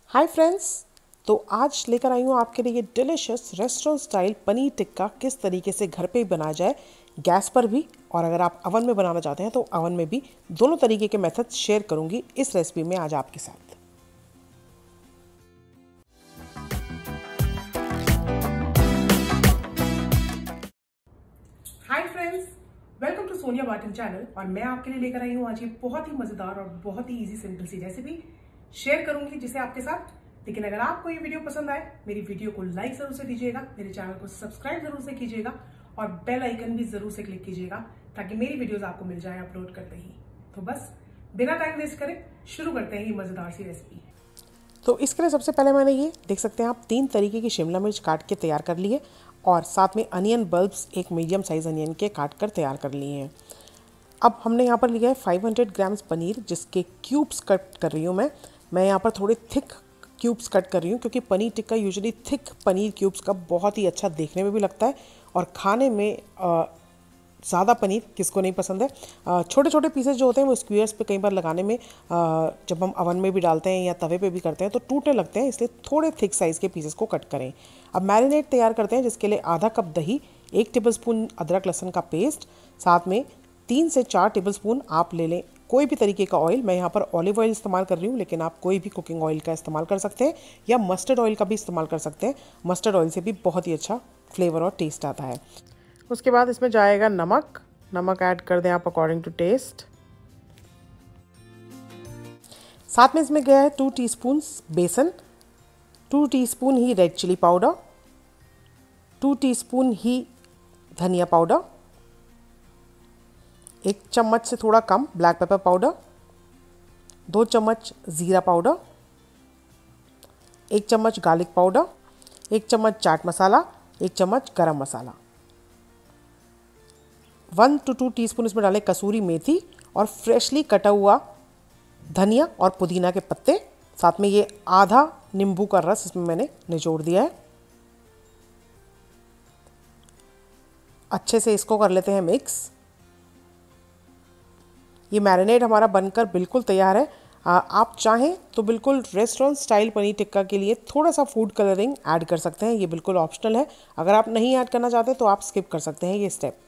Hi friends. तो आज लेकर आई हूँ आपके लिए delicious restaurant style paneer tikka किस तरीके से घर पे ही बनाया जाए, गैस पर भी और अगर आप अवन में बनाना चाहते हैं तो अवन में भी। दोनों तरीके के मेथड शेयर करूँगी इस रेसिपी में आज आपके साथ। Hi friends, welcome to Sonia Batan channel. और मैं आपके लिए लेकर आई हूँ आज ये बहुत ही मज़ेदार और बहुत ही इजी सिंपल सी रेसिपी शेयर करूंगी जिसे आपके साथ। लेकिन अगर आपको ये वीडियो पसंद आए, मेरी वीडियो को लाइक जरूर से दीजिएगा, मेरे चैनल को सब्सक्राइब जरूर से कीजिएगा और बेल आइकन भी जरूर से क्लिक कीजिएगा ताकि मेरी वीडियोस आपको मिल जाए अपलोड करते ही। तो बस बिना टाइम वेस्ट करे शुरू करते हैं ये मजेदार सी रेसिपी। तो इसके लिए सबसे पहले मैंने ये देख सकते हैं आप 3 तरीके की शिमला मिर्च काट के तैयार कर लिए और साथ में अनियन बल्ब्स एक मीडियम साइज अनियन के काट कर तैयार कर लिए हैं। अब हमने यहाँ पर लिया है 500 ग्राम्स पनीर जिसके क्यूब्स कट कर रही हूँ मैं यहाँ पर थोड़े थिक क्यूब्स कट कर रही हूँ क्योंकि paneer tikka usually thick paneer cubes का बहुत ही अच्छा देखने में भी लगता है और खाने में ज़्यादा पनीर किसको नहीं पसंद है। छोटे छोटे पीसेस जो होते हैं वो स्क्वेयर्स पे कई बार लगाने में जब हम अवन में भी डालते हैं या तवे पे भी करते हैं तो टूटने लगते हैं, इसलिए थोड़े थिक साइज़ के पीसेस को कट करें। अब मैरिनेट तैयार करते हैं जिसके लिए आधा कप दही, 1 टेबलस्पून अदरक लहसुन का पेस्ट, साथ में 3 से 4 टेबलस्पून आप ले लें कोई भी तरीके का ऑयल। मैं यहाँ पर ऑलिव ऑयल इस्तेमाल कर रही हूँ लेकिन आप कोई भी कुकिंग ऑयल का इस्तेमाल कर सकते हैं या मस्टर्ड ऑयल का भी इस्तेमाल कर सकते हैं। मस्टर्ड ऑयल से भी बहुत ही अच्छा फ्लेवर और टेस्ट आता है। उसके बाद इसमें जाएगा नमक ऐड कर दें आप अकॉर्डिंग टू टेस्ट। साथ में इसमें गया है 2 टीस्पून बेसन, 2 टीस्पून ही रेड चिली पाउडर, 2 टीस्पून ही धनिया पाउडर, 1 चम्मच से थोड़ा कम ब्लैक पेपर पाउडर, 2 चम्मच ज़ीरा पाउडर, 1 चम्मच गार्लिक पाउडर, 1 चम्मच चाट मसाला, 1 चम्मच गरम मसाला, 1 to 2 टीस्पून इसमें डालें कसूरी मेथी और फ्रेशली कटा हुआ धनिया और पुदीना के पत्ते। साथ में ये आधा नींबू का रस इसमें मैंने निचोड़ दिया है। अच्छे से इसको कर लेते हैं मिक्स। ये मैरिनेड हमारा बनकर बिल्कुल तैयार है। आप चाहें तो बिल्कुल रेस्टोरेंट स्टाइल पनीर टिक्का के लिए थोड़ा सा फूड कलरिंग ऐड कर सकते हैं, ये बिल्कुल ऑप्शनल है। अगर आप नहीं ऐड करना चाहते तो आप स्किप कर सकते हैं ये स्टेप।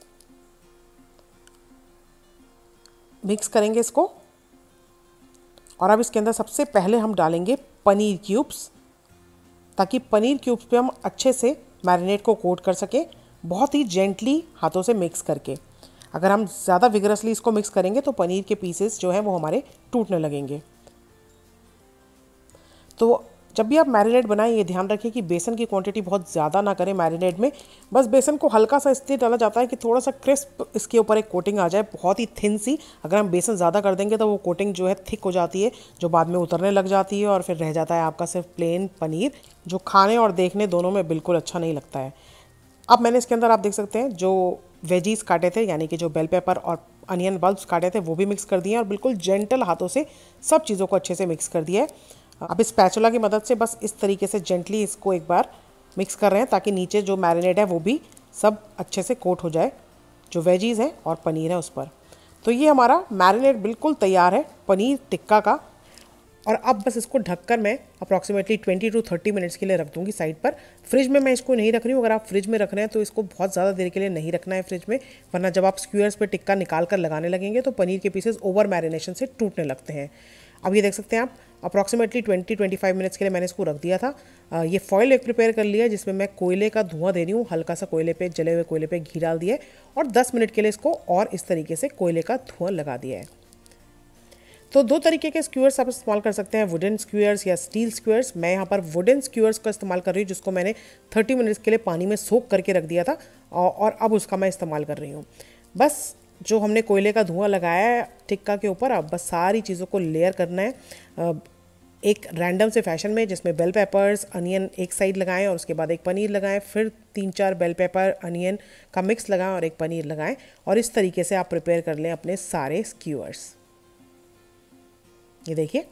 मिक्स करेंगे इसको और अब इसके अंदर सबसे पहले हम डालेंगे पनीर क्यूब्स ताकि पनीर क्यूब्स पे हम अच्छे से मैरिनेट को कोट कर सकें, बहुत ही जेंटली हाथों से मिक्स करके। अगर हम ज़्यादा विगरसली इसको मिक्स करेंगे तो पनीर के पीसेस जो हैं वो हमारे टूटने लगेंगे। तो जब भी आप मैरिनेट बनाएं ये ध्यान रखें कि बेसन की क्वांटिटी बहुत ज़्यादा ना करें मैरिनेट में। बस बेसन को हल्का सा इसलिए डाला जाता है कि थोड़ा सा क्रिस्प इसके ऊपर एक कोटिंग आ जाए, बहुत ही थिन सी। अगर हम बेसन ज़्यादा कर देंगे तो वो कोटिंग जो है थिक हो जाती है जो बाद में उतरने लग जाती है और फिर रह जाता है आपका सिर्फ प्लेन पनीर जो खाने और देखने दोनों में बिल्कुल अच्छा नहीं लगता है। अब मैंने इसके अंदर आप देख सकते हैं जो वेजीज काटे थे यानी कि जो बेल पेपर और अनियन बल्ब्स काटे थे वो भी मिक्स कर दिए और बिल्कुल जेंटल हाथों से सब चीज़ों को अच्छे से मिक्स कर दिया है। अब इस स्पैचुला की मदद से बस इस तरीके से जेंटली इसको एक बार मिक्स कर रहे हैं ताकि नीचे जो मैरिनेट है वो भी सब अच्छे से कोट हो जाए जो वेजीज हैं और पनीर है उस पर। तो ये हमारा मैरिनेट बिल्कुल तैयार है पनीर टिक्का का। और अब बस इसको ढककर मैं अप्रॉक्सीमेटली 20 to 30 मिनट्स के लिए रख दूंगी साइड पर। फ्रिज में मैं इसको नहीं रख रही हूँ। अगर आप फ्रिज में रख रहे हैं तो इसको बहुत ज़्यादा देर के लिए नहीं रखना है फ्रिज में, वरना जब आप स्क्वेयर्स पे टिक्का निकाल कर लगाने लगेंगे तो पनीर के पीसेस ओवर मैरिनेशन से टूटने लगते हैं। अब ये देख सकते हैं आप अप्रॉक्सीमेटली 20-25 मिनट्स के लिए मैंने इसको रख दिया था। ये फॉइल एक प्रिपेयर कर लिया जिसमें मैं कोयले का धुआं दे रही हूँ, हल्का सा कोयले पे, जले हुए कोयले पे घी डाल दिया है और 10 मिनट के लिए इसको और इस तरीके से कोयले का धुआं लगा दिया है। तो 2 तरीके के स्क्यूअर्स आप इस्तेमाल कर सकते हैं, वुडन स्क्यूअर्स या स्टील स्क्यूअर्स। मैं यहाँ पर वुडन स्क्यूअर्स का इस्तेमाल कर रही हूँ जिसको मैंने 30 मिनट्स के लिए पानी में सोक करके रख दिया था और अब उसका मैं इस्तेमाल कर रही हूँ। बस जो हमने कोयले का धुआं लगाया है टिक्का के ऊपर, अब बस सारी चीज़ों को लेयर करना है एक रैंडम से फैशन में जिसमें बेल पेपर्स अनियन एक साइड लगाएं और उसके बाद एक पनीर लगाएं, फिर 3-4 बेल पेपर अनियन का मिक्स लगाएं और एक पनीर लगाएं और इस तरीके से आप प्रिपेयर कर लें अपने सारे स्क्यूअर्स। ये देखिए,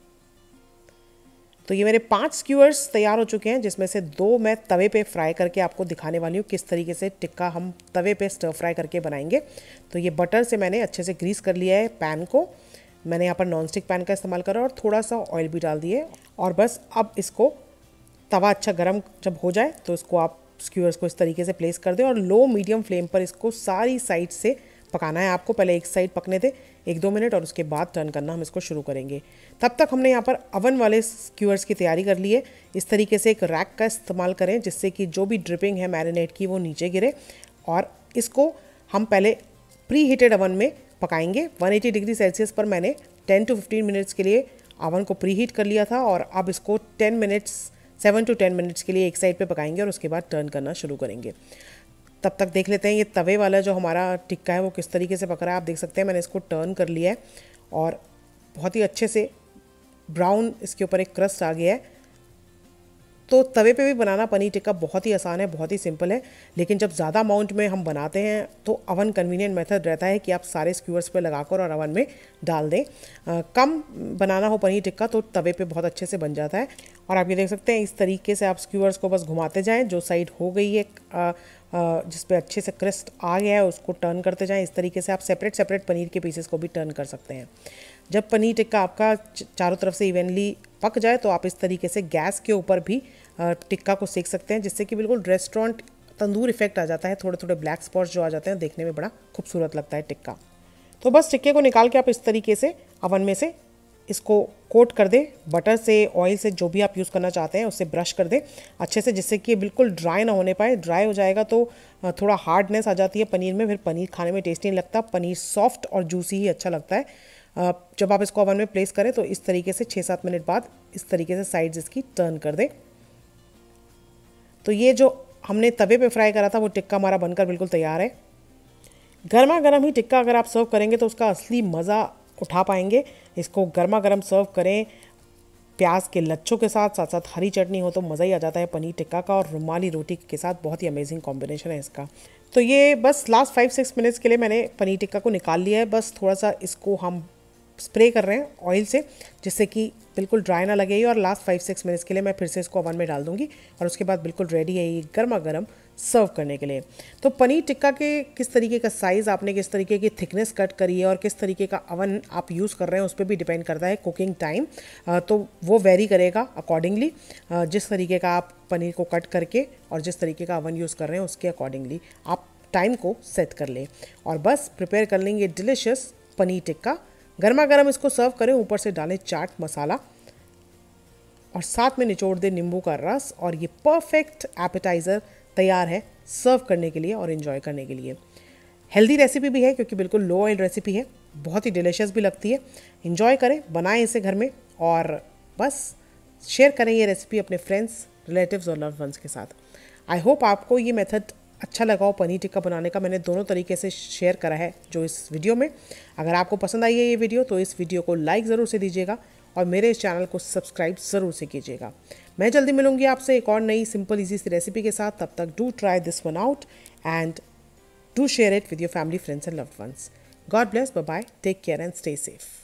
तो ये मेरे 5 स्क्यूअर्स तैयार हो चुके हैं जिसमें से 2 मैं तवे पे फ्राई करके आपको दिखाने वाली हूँ किस तरीके से टिक्का हम तवे पे स्टर फ्राई करके बनाएंगे। तो ये बटर से मैंने अच्छे से ग्रीस कर लिया है पैन को मैंने यहाँ पर नॉन स्टिक पैन का इस्तेमाल करा और थोड़ा सा ऑयल भी डाल दिए। और बस अब इसको तवा अच्छा गर्म जब हो जाए तो इसको आप स्क्यूअर्स को इस तरीके से प्लेस कर दें और लो मीडियम फ्लेम पर इसको सारी साइड से पकाना है आपको। पहले एक साइड पकने दें 1-2 मिनट और उसके बाद टर्न करना हम इसको शुरू करेंगे। तब तक हमने यहाँ पर अवन वाले स्क्यूअर्स की तैयारी कर ली है। इस तरीके से एक रैक का इस्तेमाल करें जिससे कि जो भी ड्रिपिंग है मैरिनेड की वो नीचे गिरे। और इसको हम पहले प्री हीटेड अवन में पकाएंगे। 180 डिग्री सेल्सियस पर मैंने 10 to 15 मिनट्स के लिए अवन को प्री हीट कर लिया था और अब इसको 7 to 10 मिनट्स के लिए एक साइड पे पकाएंगे और उसके बाद टर्न करना शुरू करेंगे। तब तक देख लेते हैं ये तवे वाला जो हमारा टिक्का है वो किस तरीके से पक रहा है। आप देख सकते हैं मैंने इसको टर्न कर लिया है और बहुत ही अच्छे से ब्राउन इसके ऊपर एक क्रस्ट आ गया है। तो तवे पे भी बनाना पनीर टिक्का बहुत ही आसान है, बहुत ही सिंपल है। लेकिन जब ज़्यादा अमाउंट में हम बनाते हैं तो अवन कन्वीनियंट मेथड रहता है कि आप सारे स्क्यूअर्स पे लगाकर और अवन में डाल दें। कम बनाना हो पनीर टिक्का तो तवे पे बहुत अच्छे से बन जाता है। और आप ये देख सकते हैं इस तरीके से आप स्क्यूअर्स को बस घुमाते जाएँ, जो साइड हो गई है जिस पे अच्छे से क्रस्ट आ गया है उसको टर्न करते जाएं। इस तरीके से आप सेपरेट पनीर के पीसेस को भी टर्न कर सकते हैं। जब पनीर टिक्का आपका चारों तरफ से इवनली पक जाए तो आप इस तरीके से गैस के ऊपर भी टिक्का को सेक सकते हैं, जिससे कि बिल्कुल रेस्टोरेंट तंदूर इफेक्ट आ जाता है। थोड़े थोड़े ब्लैक स्पॉट्स जो आ जाते हैं देखने में बड़ा खूबसूरत लगता है टिक्का। तो बस टिक्के को निकाल के आप इस तरीके से अवन में से इसको कोट कर दें बटर से, ऑयल से, जो भी आप यूज़ करना चाहते हैं उससे ब्रश कर दें अच्छे से, जिससे कि बिल्कुल ड्राई ना होने पाए। ड्राई हो जाएगा तो थोड़ा हार्डनेस आ जाती है पनीर में, फिर पनीर खाने में टेस्टी नहीं लगता। पनीर सॉफ्ट और जूसी ही अच्छा लगता है। जब आप इसको अवन में प्लेस करें तो इस तरीके से 6-7 मिनट बाद इस तरीके से साइड्स इसकी टर्न कर दें। तो ये जो हमने तवे पे फ्राई करा था वो टिक्का हमारा बनकर बिल्कुल तैयार है। गर्मा गर्म ही टिक्का अगर आप सर्व करेंगे तो उसका असली मज़ा उठा पाएंगे। इसको गर्मा गर्म सर्व करें प्याज के लच्छों के साथ, साथ साथ हरी चटनी हो तो मज़ा ही आ जाता है पनीर टिक्का का। और रुमाली रोटी के साथ बहुत ही अमेजिंग कॉम्बिनेशन है इसका। तो ये बस लास्ट 5-6 मिनट्स के लिए मैंने पनीर टिक्का को निकाल लिया है। बस थोड़ा सा इसको हम स्प्रे कर रहे हैं ऑयल से, जिससे कि बिल्कुल ड्राई ना लगे। और लास्ट 5-6 मिनट्स के लिए मैं फिर से इसको अवन में डाल दूंगी और उसके बाद बिल्कुल रेडी है ये गर्मा गर्म सर्व करने के लिए। तो पनीर टिक्का के किस तरीके का साइज़, आपने किस तरीके की थिकनेस कट करी है और किस तरीके का अवन आप यूज़ कर रहे हैं उस पर भी डिपेंड करता है कुकिंग टाइम। तो वो वेरी करेगा अकॉर्डिंगली, जिस तरीके का आप पनीर को कट करके और जिस तरीके का अवन यूज़ कर रहे हैं उसके अकॉर्डिंगली आप टाइम को सेट कर लें। और बस प्रिपेयर कर लेंगे डिलिशियस पनीर टिक्का। गर्मा गर्म इसको सर्व करें, ऊपर से डालें चाट मसाला और साथ में निचोड़ दें नींबू का रस और ये परफेक्ट एपेटाइज़र तैयार है सर्व करने के लिए और इन्जॉय करने के लिए। हेल्दी रेसिपी भी है क्योंकि बिल्कुल लो ऑयल रेसिपी है, बहुत ही डिलीशियस भी लगती है। इन्जॉय करें, बनाएं इसे घर में और बस शेयर करें ये रेसिपी अपने फ्रेंड्स, रिलेटिव्स और लव्ड वंस के साथ। आई होप आपको ये मेथड अच्छा लगा हो पनीर टिक्का बनाने का। मैंने दोनों तरीके से शेयर करा है जो इस वीडियो में। अगर आपको पसंद आई है ये वीडियो तो इस वीडियो को लाइक ज़रूर से दीजिएगा और मेरे इस चैनल को सब्सक्राइब ज़रूर से कीजिएगा। मैं जल्दी मिलूंगी आपसे एक और नई सिंपल ईजी सी रेसिपी के साथ। तब तक do try this one out and do share it with your family, friends and loved ones. God bless, bye bye, take care and stay safe.